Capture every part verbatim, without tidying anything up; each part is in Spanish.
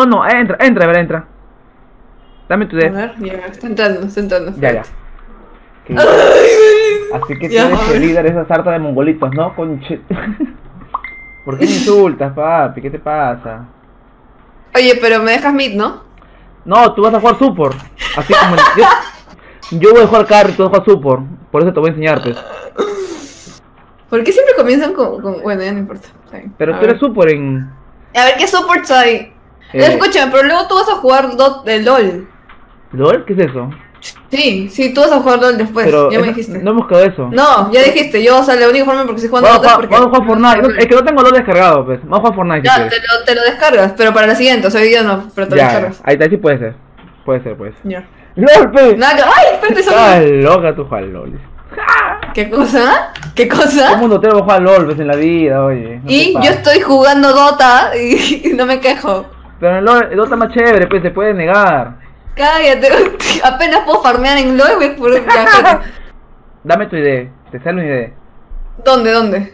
No, no, entra, entra, a ver, entra. Dame tu A D. ver, ya, está entrando, está entrando. Ya, ya. ¿Qué? Ay, Así que tú ya, eres a ver. el líder de esa sarta de mongolitos, ¿no? Conche... ¿Por qué me insultas, papi? ¿Qué te pasa? Oye, pero me dejas mid, ¿no? No, tú vas a jugar support. Así como... Yo, yo voy a jugar carry, tú vas a jugar support. Por eso te voy a enseñar, pues. ¿Por qué siempre comienzan con, con... Bueno, ya no importa. Está bien. Pero A tú ver. eres support en... A ver, ¿qué supports hay? Eh, Escúchame, pero luego tú vas a jugar dot de LOL. ¿LOL? ¿Qué es eso? Sí, sí, tú vas a jugar LOL después, Pero ya me esa- dijiste. no hemos quedado eso. No, ya dijiste, yo, o sea, la única forma porque estoy jugando Vamos, Dota es a- porque... vamos a jugar Fortnite. No, es que no tengo LOL descargado, pues. Vamos a jugar Fortnite si Ya, quieres. te lo, te lo descargas, pero para la siguiente, o sea, hoy día no, pero te lo Ya, descargas. ahí está, sí puede ser. Puede ser, puede ser. Ya. ¡LOL, pues! Nada, que- ¡ay, espérate, Estás solo! loca tú juegas LOL. ¿Qué cosa? ¿Qué Todo el cosa? mundo te va a jugar LOL, pues, en la vida, oye. No te Y yo pases. estoy jugando Dota y, y no me quejo. Pero en el LOL, el LOL está más chévere, pues, se puede negar. Cállate, apenas puedo farmear en LOL, güey, por... ya, espérate. Dame tu idea, te sale una idea. ¿Dónde, dónde?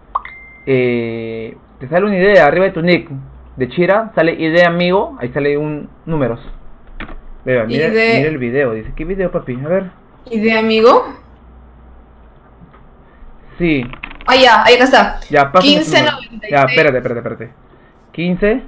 Eh, te sale una idea arriba de tu nick de Chira, sale idea amigo, ahí sale un números. Vea, mira, Ide- mira el video, dice, ¿qué video, papi? A ver. ¿Y de amigo? Sí, Ah, ya, ahí acá está. ya, pásame tu quince número. noventa y Ya, seis. espérate, espérate, espérate. quince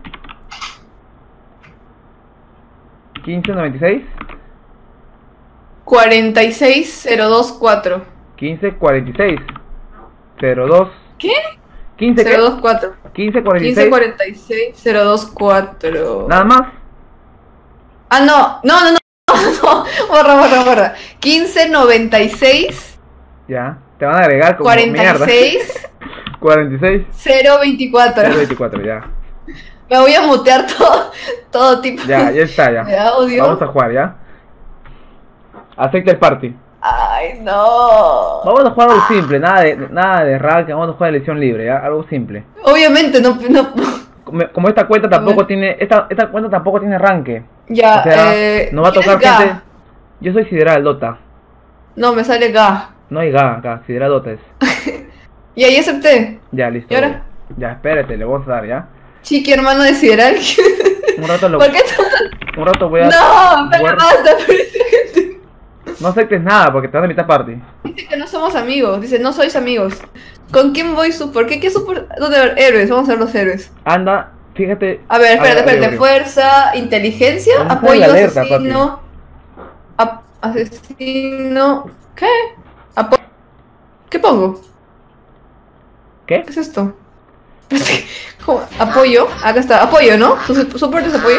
quince noventa y seis cuarenta y seis cero dos cuatro. quince cuarenta y seis cero dos ¿Qué? quince cero dos cuatro. quince cuarenta y quince seis cuarenta y seis cero dos cuatro. nada más. Ah, no, no, no, no, no, borra, borra, borra. quince noventa y seis Ya, te van a agregar como cuarenta y mierda. seis cuarenta y seis cero veinticuatro. veinticuatro, ya. Me voy a mutear todo, todo tipo Ya, ya está, ya. de audio. Vamos a jugar, ¿ya? Acepta el party. Ay, no. Vamos a jugar algo simple, nada de nada de rank, vamos a jugar elección libre, ¿ya? Algo simple. Obviamente no, no. Como, como esta cuenta tampoco tiene, esta, esta cuenta tampoco tiene ranque. Ya, O sea, eh. nos va a ¿quién tocar es Ga? gente. Yo soy Sideral Dota. No, me sale Ga. No hay Ga acá, Sideral Dota es. Y ahí acepté. Ya, listo. ¿Y ahora? Ya, espérate, le vamos a dar, ¿ya? Chiqui, hermano de Sideral. Un rato lo, ¿Por qué tú? un rato voy a. No, pero voy a- basta, pero esa gente No aceptes nada porque te vas a mitad party. dice que no somos amigos. Dice, no sois amigos. ¿Con quién voy super? ¿Qué, qué super? ¿Dónde ver? Héroes, vamos a ver los héroes. Anda, fíjate. A ver, espérate, a ver, espérate. a ver. Fuerza, inteligencia, ¿Dónde sale apoyo, la alerta, asesino. ap- asesino. ¿Qué? Apo- ¿Qué pongo? ¿Qué? ¿Qué es esto? ¿Cómo? Apoyo. Acá está. Apoyo, ¿no? ¿Su su- soporte es apoyo?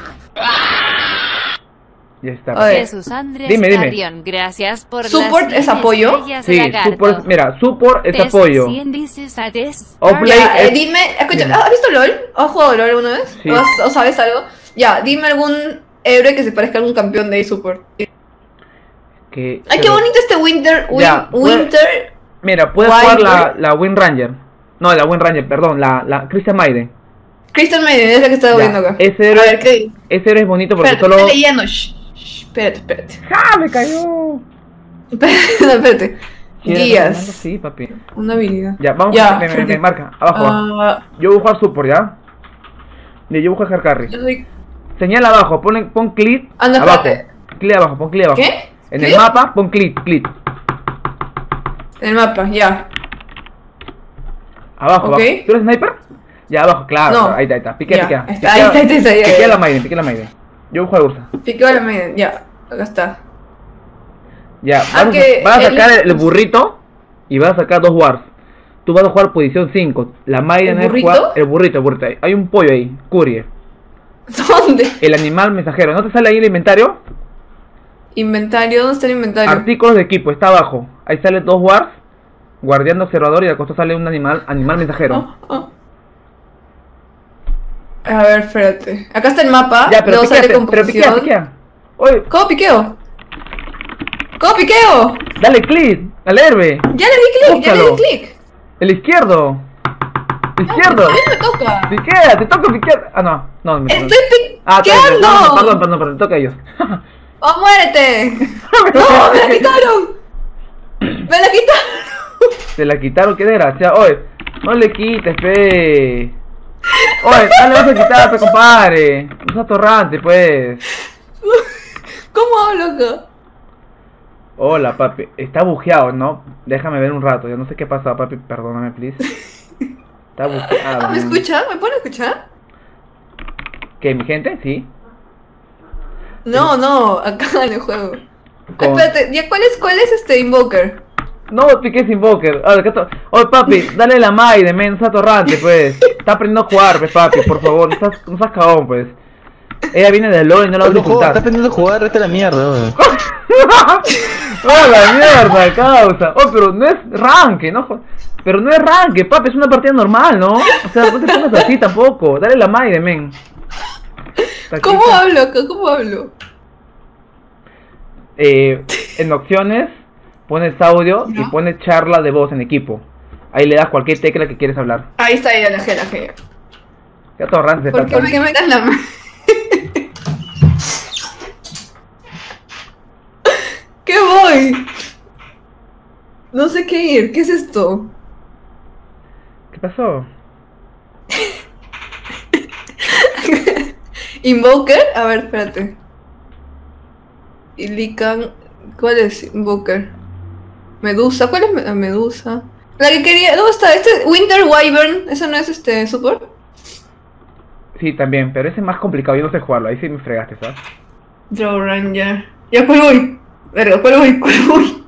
Ya está. A ver. Jesús Andrés Dime, dime. Carrión, gracias por ¿Support las es cien apoyo? estrellas, Sí, lagarto. support, mira, support es Test apoyo. cien dices a Test. Offlane Ya, eh, es- dime, escucha, Dime. ¿has visto LOL? ¿Has jugado LOL alguna vez? Sí. ¿O, has- o sabes algo? Ya, dime algún héroe que se parezca a algún campeón de support. Que, Ay, qué pero- bonito este Winter, Win- Ya, puede- Winter. Mira, puedes Wild jugar la, Bird. la Wind Ranger. No, la Wind Ranger, perdón, la, la Christian Maiden. Christian Maiden, es la que estaba Ya, viendo acá. ese A héroe, ver, ¿qué? ese héroe es bonito porque Espérate, solo. estoy leyendo. Shh, shh, espérate, espérate. ¡Ah, me cayó! Espérate, espérate. ¿Quieres Guías. Fernando? Sí, papi. Una habilidad. Ya, vamos Ya, a me, me, me espérate. marca, abajo. Ah, Yo voy a jugar support, ¿ya? Y yo voy a jugar carry. yo soy... Señala abajo, pon, pon clic Ah, no, abajo. espérate. Clic abajo, pon clic abajo. ¿Qué? En ¿Clic? el mapa, pon clic, clic. En el mapa, ya. Abajo, Ok. abajo. ¿Tú eres sniper? Ya, abajo, claro. No. Ahí está, ahí está. Piquea, Ya, piquea. ahí está, ahí está, ahí está, ya, ya, Piquea ya. la Maiden, piquea la Maiden. Yo voy a jugar Ursa. Piqueo a la Maiden, ya. Acá está. Ya, Ah, vas, que a, vas a el- sacar el, el burrito y vas a sacar dos wars. Tú vas a jugar posición cinco. La Maiden ¿El es burrito? jugar el burrito, el burrito. Hay un pollo ahí, Courier. ¿Dónde? El animal mensajero. ¿No te sale ahí el inventario? Inventario, ¿dónde está el inventario? Artículos de equipo, está abajo. Ahí sale dos wars, guardián observador y al costado sale un animal, animal mensajero. Ah, ah. A ver, espérate. Acá está el mapa. Ya, pero luego sale piquea, pero piquea, composición. piquea. Oye, ¿Cómo piqueo? ¿Cómo piqueo? dale clic al herbe. Ya le di clic, ya le Búscalo. di clic. El izquierdo. El izquierdo. A mí me toca. Piquea, te toca piquear. Ah, no, no, me Estoy Ah, está bien, piqueando. no, perdón, perdón, perdón, toca a ellos. ¡Oh, muérete! ¡No, me la quitaron! ¡Me la quitaron! Se la quitaron, qué desgracia. Oye, no le quites, fe. Oye, no le vas a quitar, pues, compadre. No seas torrante, pues. ¿Cómo hablo acá? Hola, papi. Está bujeado, ¿no? Déjame ver un rato. Yo no sé qué pasa, papi. Perdóname, please. Está bujeado. Ah, ¿me man. escucha? ¿Me pueden escuchar? ¿Qué, mi gente? Sí. No, no, acá en el juego. Con- Espérate, ¿ya cuál es, cuál es este Invoker? No, piques Invoker. Oye, ¿qué to- Oye, papi, dale la Maide, men. No seas torrante, pues. Está aprendiendo a jugar, pues, papi. Por favor, no seas, no seas cagón, pues. Ella viene del LoL y no la vas a No, juego, está insultar. aprendiendo a jugar, vete a la mierda, weón. ¡Oh, la mierda, causa! Oh, pero no es ranque, ¿no? jo- Pero no es ranque, papi, es una partida normal, ¿no? O sea, no te pongas así tampoco. Dale la Maide, men. ¿Cómo hablo acá? ¿Cómo hablo? Eh, en opciones, pones audio y ¿Ya? pones charla de voz en equipo. Ahí le das cualquier tecla que quieres hablar. Ahí está, ya la G, la G. Ya torrante, ¿Por qué, pata. ¿Por qué me das la mano? ¿Qué voy? No sé qué ir, ¿qué es esto? ¿Qué pasó? ¿Invoker? A ver, espérate. Ilican. ¿Cuál es Invoker? Medusa, ¿cuál es Me- ah, Medusa? La que quería. ¿Dónde está? Este Winter Wyvern. ¿Eso no es este support? Sí, también, pero ese es más complicado, yo no sé jugarlo, ahí sí me fregaste, ¿sabes? Draw Ranger. Ya, ¿cuál voy? Verga, ¿cuál voy? ¿Cuál voy?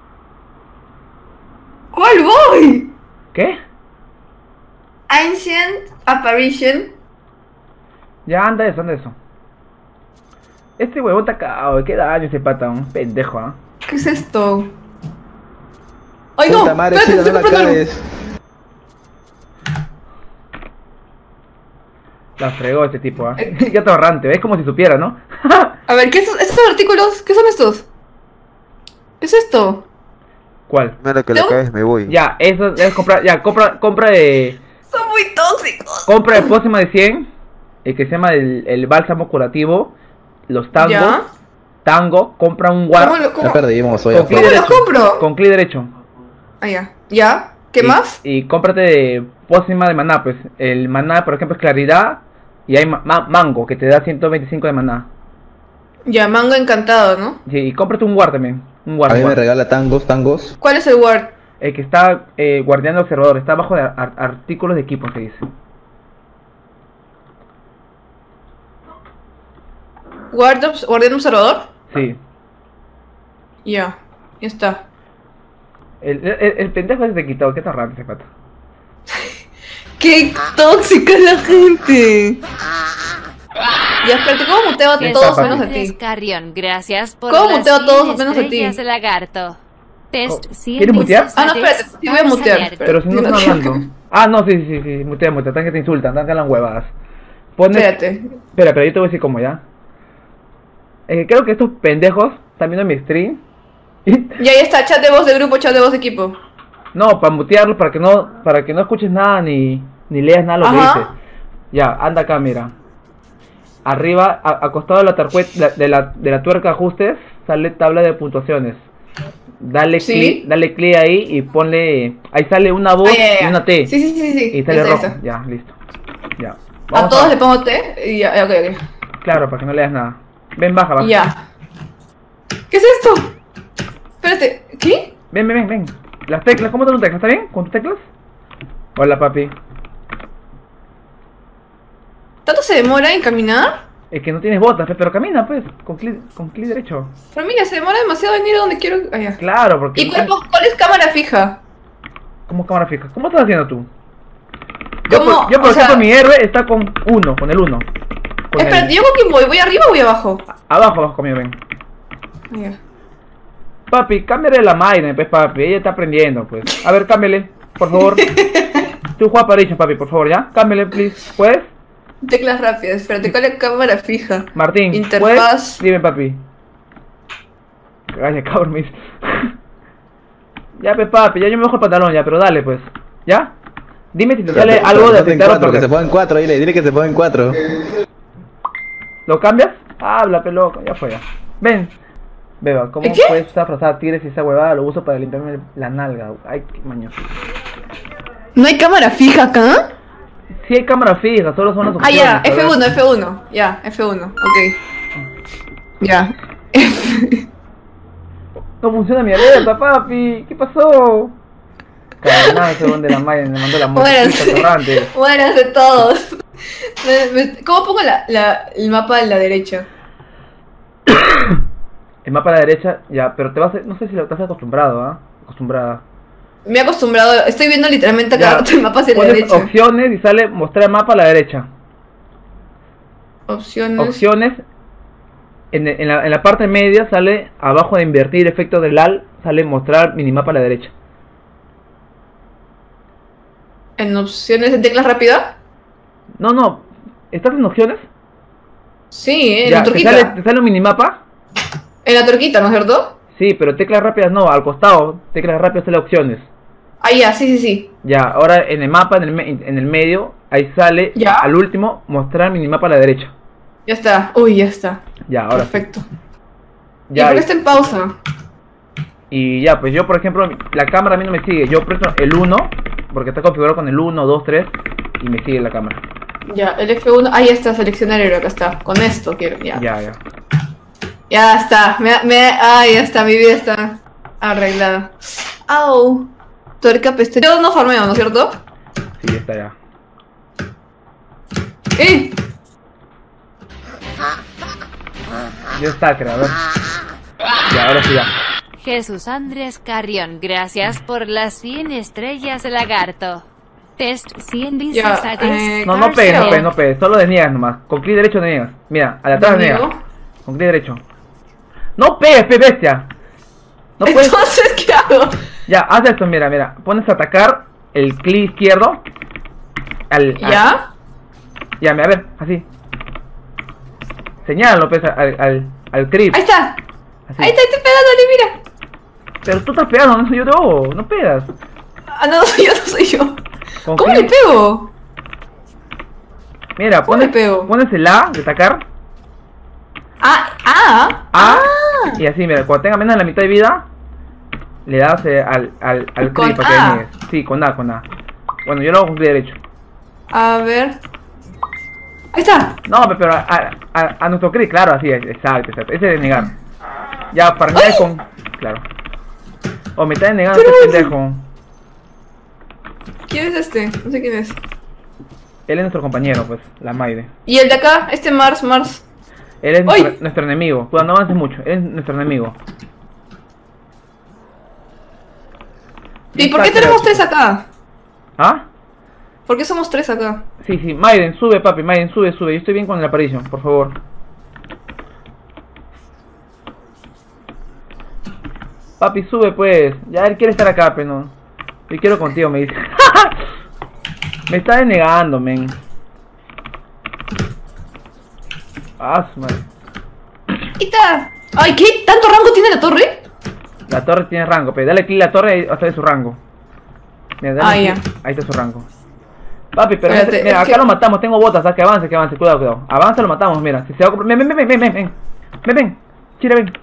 ¿Cuál voy? ¿Qué? Ancient Apparition. Ya, anda eso, anda eso. Este huevón está cagado, qué daño ese pata, un pendejo, ¿ah? ¿Qué es esto? ¡Ay, no! Puta madre, Espérate, Chila, no la estoy comprando algo. caes. La fregó este tipo, ¿ah? Ya torrante, ¿ves? Como si supiera, ¿no? A ver, ¿qué es estos artículos? ¿Qué son estos? ¿Qué es esto? ¿Cuál? No, la que le ¿No? caes, me voy. Ya, eso es comprar, ya, compra, compra de... Son muy tóxicos. Compra de pócima de cien, el que se llama el, el bálsamo curativo, los tangos, ¿Ya? tango, compra un ¿Cómo guard lo, cómo, Ya perdimos, oye. con clic ¿Cómo derecho, los compro? con clic derecho. Ah, ya. ¿Ya? ¿Qué Y- más? Y cómprate de pócima de maná, pues, el maná, por ejemplo, es claridad, y hay ma- ma- mango, que te da ciento veinticinco de maná. Ya, mango encantado, ¿no? Sí, y cómprate un guard también, un guard, A mí un me guard. regala tangos, tangos. ¿Cuál es el word? El que está eh, guardián observador, está abajo de ar- artículos de equipo, se dice. Guard obs- ¿Guardián observador? Sí. Ya, ya está. El, el, el pendejo ese te quitó, qué torrante ese pato. ¡Qué tóxica es la gente! Ya, espérate, ¿cómo muteo a Jesús todos papi. menos a Ángeles ti? Carrión, gracias por ¿Cómo las muteo a todos cien menos a ti? estrellas de lagarto. Test ¿Cómo? cien ¿Quieres mutear? veces Ah, no, a espérate, sí voy a Vamos mutear. ver. Pero si no No están quiero hablando. que- Ah, no, sí, sí, sí, sí, mutea, mutea, están que te insultan, están que las huevadas. Pones... Espérate. Espera, pero yo te voy a decir cómo ya. Eh, creo que estos pendejos están viendo mi stream. Y... Ya, ya está, chat de voz de grupo, chat de voz de equipo. No, para mutearlos, para que no, para que no escuches nada ni, ni leas nada lo que Ajá. dice. Ya, anda acá, mira. Arriba, a- acostado de la, tarjue- la- de, la, de la tuerca ajustes, sale tabla de puntuaciones. Dale Sí. clic, dale clic ahí y ponle, ahí sale una voz Ah, ya, ya, y ya. una T. Sí, sí, sí, sí. Y sale Ya está, rojo. ya está. Ya, listo. Ya. A Vamos todos le pongo T y ya, ya, ok, ok. Claro, para que no leas nada. Ven, baja, baja. Ya. ¿Qué es esto? Espérate, ¿qué? Ven, ven, ven, ven. Las teclas, ¿cómo están tus teclas? ¿Está bien? ¿Con tus teclas? Hola, papi. ¿Tanto se demora en caminar? Es que no tienes botas, pues, pero camina, pues, con clic, con clic derecho. Familia, se demora demasiado en ir a donde quiero. Ah, ya. Claro, porque... ¿Y cuál, cuál es cámara fija? ¿Cómo cámara fija? ¿Cómo estás haciendo tú? Yo, ¿Cómo? por, yo, por O sea- ejemplo, mi héroe está con uno, con el uno. Con el- Espérate, ¿yo con quién voy? ¿Voy arriba o voy abajo? Abajo, abajo conmigo, ven. Ah, ya. Papi, cámbiale la máquina, pues, papi. Ella está aprendiendo, pues. A ver, cámbiale, por favor. Tú juegas Parisian, papi, por favor, ¿ya? Cámbiale, please. ¿Puedes? Teclas rápidas, espérate, ¿cuál es cámara fija? Martín, Interfaz. ¿puedes? Dime, papi. Cállate, cabrón, me dice. Ya, pues, papi, ya yo me bajo el pantalón, ya, pero dale, pues. ¿Ya? Dime si te sale Pero algo que de se pongan apretar o cuatro, que se perder. pongan cuatro, dile, dile que se pongan cuatro. ¿Lo cambias? Habla, peloco, ya fue ya. Ven. Beba, ¿cómo ¿Qué? puedes abrazar tigres y esa huevada? Lo uso para limpiarme la nalga. Ay, qué mañoso. ¿No hay cámara fija acá? Si hay cámara fija, solo son las Ah, opciones. ya, a ver. F uno, F uno. Ya, F uno, ok. Ya. No funciona mi alerta, papi. ¿Qué pasó? Cabrón, según de la Maya, me mandó la Muéranse. música torrante. Muéranse todos. Me- me- ¿Cómo pongo la, la, el mapa a la derecha? El mapa a la derecha, ya, pero te vas a, no sé si lo estás acostumbrado, ¿ah? Acostumbrada. Me he acostumbrado, estoy viendo literalmente Ya, cada rato el mapa hacia la pones derecha. opciones y sale mostrar mapa a la derecha. Opciones. Opciones. En, en, la, en la parte media sale abajo de invertir efectos del A L, sale mostrar minimapa a la derecha. En opciones de teclas rápida. No, no. ¿Estás en opciones? Sí, en Ya, la ¿te turquita. sale, ¿te sale un minimapa? En la turquita, ¿no es cierto? Sí, pero teclas rápidas no, al costado. Teclas rápidas sale opciones. Ah, ya, sí, sí, sí. Ya, ahora en el mapa, en el, me- en el medio, ahí sale Ya. al último mostrar minimapa a la derecha. Ya está. Uy, ya está. Ya, ahora sí. Perfecto. ¿Y Ya, por qué está en pausa? y ya, pues yo por ejemplo, la cámara a mí no me sigue. Yo presiono el uno, porque está configurado con el uno, dos, tres, y me sigue la cámara. Ya, el F uno. Ah, ya está, seleccionar héroe, acá está. Con esto quiero, ya. Ya, Ya, ya. está. Me, me, ah, ya está, mi vida está arreglada. Au. Tuerca peste. Yo no farmeo, ¿no es cierto? Sí, ya está ya. ¡Eh! Ya está, creo, a ver. Ya, ahora sí ya. Jesús Andrés Carrión, gracias por las cien estrellas, lagarto. Test cien dice Ya, Sagas. eh, No, no pegues, no Carcel. pegues, no pegues. Solo desniegas nomás. Con clic derecho deniegas. Mira, al de atrás ¿Deniego? deniegas. Con clic derecho. No pegues, pe bestia. No puedes. Entonces, ¿qué hago? Ya, haz esto, mira, mira. Pones a atacar el clic izquierdo. Al, al- ¿Ya? Ya, mira, a ver, así. Señálalo, pues, al, al, al creep. Ahí está. Así. Ahí está, estoy pegándole, mira. Pero tú estás pegando, no soy yo, no, no pegas. Ah, no, no soy yo, no soy yo. Con ¿Cómo le clic- pego? Mira, ¿Cómo pones, le pego? pones el A de atacar. Ah, ah. A. Y así, mira, cuando tenga menos de la mitad de vida, le das eh, al, al, al ¿Con clip para que A? deniegues. Sí, con A, con A. Bueno, yo lo hago con clic derecho. A ver. Ahí está. No, pe- pero a, a, a- a nuestro clic, claro, así es, exacto, exacto. Ese es de negar. Ya, para negar con. Claro. O me está denegando Pero este ese- pendejo. ¿Quién es este? No sé quién es. Él es nuestro compañero, pues, la Maide. Y el de acá, este Mars, Mars. Él es ¡Ay! nuestro, nuestro enemigo. Cuidado, no avances mucho. Él es nuestro enemigo. ¿Y por qué Está, tenemos creo, tres acá? ¿Ah? ¿Por qué somos tres acá? Sí, sí. Maiden, sube, papi. Maiden, sube, sube. Yo estoy bien con el aparición, por favor. Papi, sube, pues. Ya él quiere estar acá, pero no. Yo quiero contigo, me dice. Me está denegando, men. Ah, su madre. Ahí está. Ay, ¿qué? ¿Tanto rango tiene la torre? La torre tiene rango, pero dale clic a la torre y va a salir su rango. Mira, dale Ah, clic. ya. Ahí está su rango. Papi, pero Espérate, mira, es acá que- lo matamos, tengo botas, ¿sabes? Que avance, que avance, cuidado, cuidado. Avanza, lo matamos, mira. Si se va a... Ven, ven, ven, ven, ven, ven, ven. Ven, ven. Chile, ven.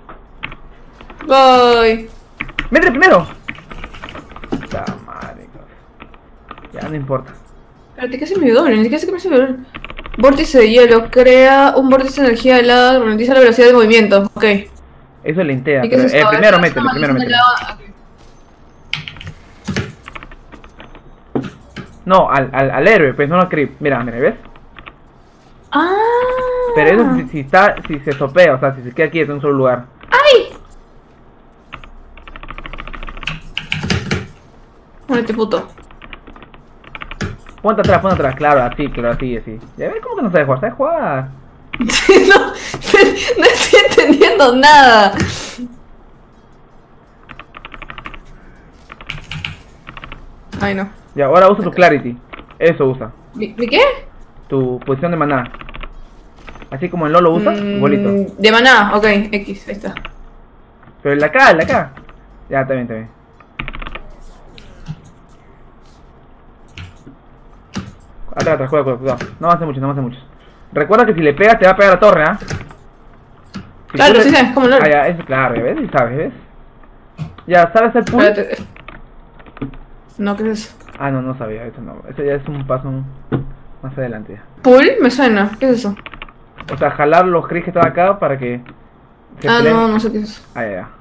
Voy. Métele primero. Puta madre, cabrón. Ya no importa. Espérate, ¿qué hace mi doble? Ni siquiera sé qué me hace mi doble. Vórtice de hielo. Crea un vórtice de energía helada. Ralentiza la velocidad de movimiento. Ok. Eso le intea. ¿Y qué Pero, es eh, esto? primero Es métele, una primero maldición métele. helada. No, al, al, al héroe, pues no al creep. Mira, mira, ¿ves? Ah. Pero eso si, si está, si se sopea, o sea, si se queda quieto en un solo lugar. ¡Ay! Muérete, puto. Ponte atrás, ponte atrás, claro, así, claro, así, así. Ya ves, ¿cómo que no sabes jugar? ¿Sabes jugar? no, no estoy entendiendo nada. Ay, no. Ya, ahora usa tu clarity. Eso usa. ¿Mi, mi qué? Tu posición de maná. Así como en LoL lo usas, Mm, igualito. De maná, ok, X, ahí está. Pero el de acá, el de acá. Ya, está bien, está bien. Atrás, atrás, cuidado, cuidado, cuidado. No avance mucho, no avance mucho. Recuerda que si le pegas te va a pegar la torre, ¿ah? Si Claro, tú le- sí sé, como LOL. Ah, ya, eso, claro, ya ves, sí sabes, ¿ves? Ya, ¿sabes el pull? Espérate. No, ¿qué es eso? Ah, no, no sabía, eso no. Eso ya es un paso. Más adelante. ¿Pool? Me suena. ¿Qué es eso? O sea, jalar los Chris que están acá para que... se Ah, peleen. no, no sé qué es eso. Ah, ya, ya.